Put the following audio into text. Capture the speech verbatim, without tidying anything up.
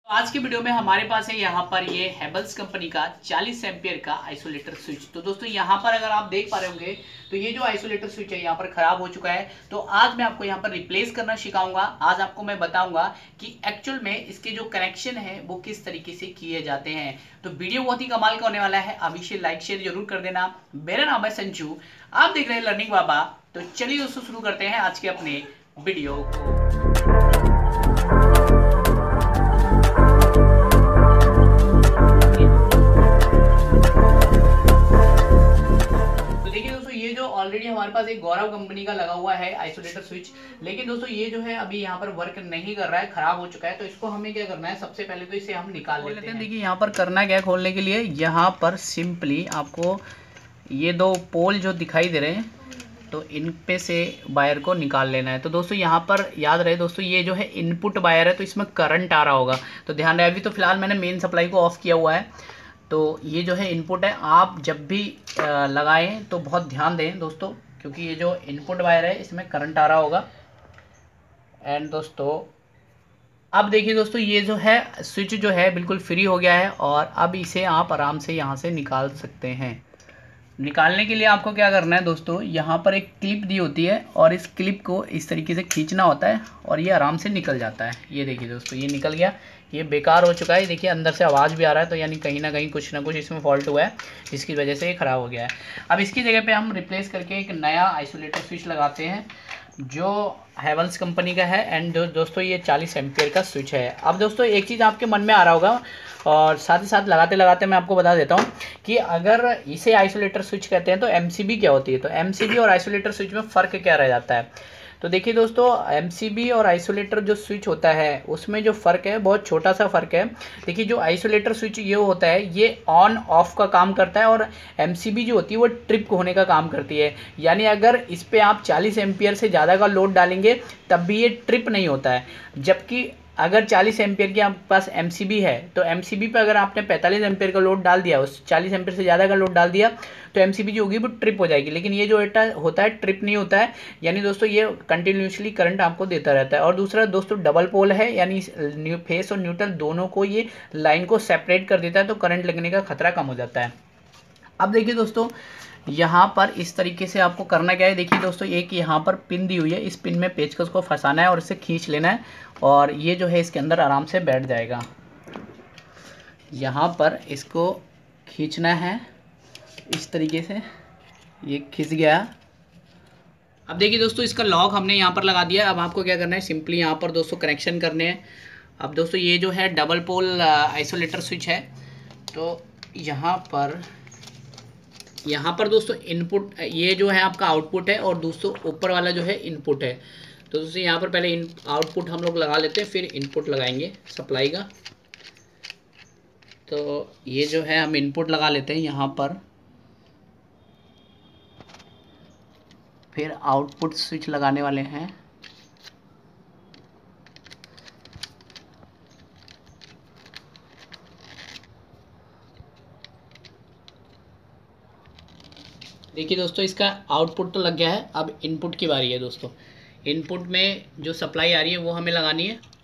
आज की वीडियो में हमारे पास है यहाँ पर ये हेवल्स कंपनी का चालीस एम्पियर का आइसोलेटर स्विच। तो दोस्तों यहाँ पर अगर आप देख पा रहे होंगे तो ये जो आइसोलेटर स्विच है यहाँ पर खराब हो चुका है। तो आज मैं आपको यहाँ पर रिप्लेस करना सिखाऊंगा। आज आपको मैं बताऊंगा कि एक्चुअल में इसके जो कनेक्शन है वो किस तरीके से किए जाते हैं। तो वीडियो बहुत ही कमाल का होने वाला है। अभी से लाइक शेयर जरूर कर देना। मेरा नाम है संजू, आप देख रहे हैं लर्निंग बाबा। तो चलिए दोस्तों शुरू करते हैं आज के अपने वीडियो को। ये जो ऑलरेडी हमारे पास एक गौरव कंपनी का लगा हुआ है आइसोलेटर स्विच, लेकिन दोस्तों ये जो है अभी यहाँ पर वर्क नहीं कर रहा है, खराब हो चुका है। तो इसको हमें क्या करना है, सबसे पहले तो इसे हम निकाल लेते हैं। देखिए यहाँ पर करना क्या है, खोलने के लिए यहाँ पर सिंपली आपको ये दो पोल जो दिखाई दे रहे हैं तो इन पे से वायर को निकाल लेना है। तो दोस्तों यहाँ पर याद रहे दोस्तों, ये जो है इनपुट वायर है तो इसमें करंट आ रहा होगा, तो ध्यान रहे। अभी तो फिलहाल मैंने मेन सप्लाई को ऑफ किया हुआ है, तो ये जो है इनपुट है। आप जब भी लगाएं तो बहुत ध्यान दें दोस्तों, क्योंकि ये जो इनपुट वायर है इसमें करंट आ रहा होगा। एंड दोस्तों अब देखिए दोस्तों, ये जो है स्विच जो है बिल्कुल फ्री हो गया है और अब इसे आप आराम से यहाँ से निकाल सकते हैं। निकालने के लिए आपको क्या करना है दोस्तों, यहाँ पर एक क्लिप दी होती है और इस क्लिप को इस तरीके से खींचना होता है और ये आराम से निकल जाता है। ये देखिए दोस्तों, ये निकल गया। ये बेकार हो चुका है, देखिए अंदर से आवाज़ भी आ रहा है, तो यानी कहीं ना कहीं कुछ ना कुछ इसमें फॉल्ट हुआ है जिसकी वजह से ये ख़राब हो गया है। अब इसकी जगह पे हम रिप्लेस करके एक नया आइसोलेटर स्विच लगाते हैं जो हेवल्स कंपनी का है। एंड दो, दोस्तों ये चालीस एम्पियर का स्विच है। अब दोस्तों एक चीज़ आपके मन में आ रहा होगा और साथ ही साथ लगाते लगाते मैं आपको बता देता हूँ कि अगर इसे आइसोलेटर स्विच कहते हैं तो एमसीबी क्या होती है। तो एमसीबी और आइसोलेटर स्विच में फ़र्क क्या रह जाता है। तो देखिए दोस्तों, एमसीबी और आइसोलेटर जो स्विच होता है उसमें जो फ़र्क है बहुत छोटा सा फ़र्क है। देखिए जो आइसोलेटर स्विच ये होता है ये ऑन ऑफ का काम करता है और एमसीबी जो होती है वो ट्रिप होने का काम करती है। यानी अगर इस पे आप चालीस एम्पियर से ज़्यादा का लोड डालेंगे तब भी ये ट्रिप नहीं होता है। जबकि अगर चालीस एम्पियर की आपके पास एमसीबी है तो एमसीबी पे अगर आपने पैंतालीस एम्पियर का लोड डाल दिया, उस चालीस एम्पियर से ज़्यादा का लोड डाल दिया, तो एमसीबी जो होगी वो ट्रिप हो जाएगी। लेकिन ये जो होता है ट्रिप नहीं होता है। यानी दोस्तों ये कंटिन्यूसली करंट आपको देता रहता है। और दूसरा दोस्तों डबल पोल है, यानी न्यू फेस और न्यूट्रल दोनों को ये लाइन को सेपरेट कर देता है, तो करंट लगने का खतरा कम हो जाता है। अब देखिए दोस्तों, यहाँ पर इस तरीके से आपको करना क्या है। देखिए दोस्तों, एक यहाँ पर पिन दी हुई है, इस पिन में पेचकस को फंसाना है और इसे खींच लेना है और ये जो है इसके अंदर आराम से बैठ जाएगा। यहाँ पर इसको खींचना है इस तरीके से, ये खिंच गया। अब देखिए दोस्तों, इसका लॉक हमने यहाँ पर लगा दिया। अब आपको क्या करना है, सिंपली यहाँ पर दोस्तों कनेक्शन करने हैं। अब दोस्तों ये जो है डबल पोल आइसोलेटर स्विच है, तो यहाँ पर यहाँ पर दोस्तों इनपुट, ये जो है आपका आउटपुट है और दोस्तों ऊपर वाला जो है इनपुट है। तो दोस्तों यहाँ पर पहले इन आउटपुट हम लोग लगा लेते हैं, फिर इनपुट लगाएंगे सप्लाई का। तो ये जो है हम इनपुट लगा लेते हैं यहाँ पर, फिर आउटपुट स्विच लगाने वाले हैं। देखिए दोस्तों, इसका आउटपुट तो लग गया है, अब इनपुट की बारी है दोस्तों। इनपुट में जो सप्लाई आ रही है वो हमें लगानी है।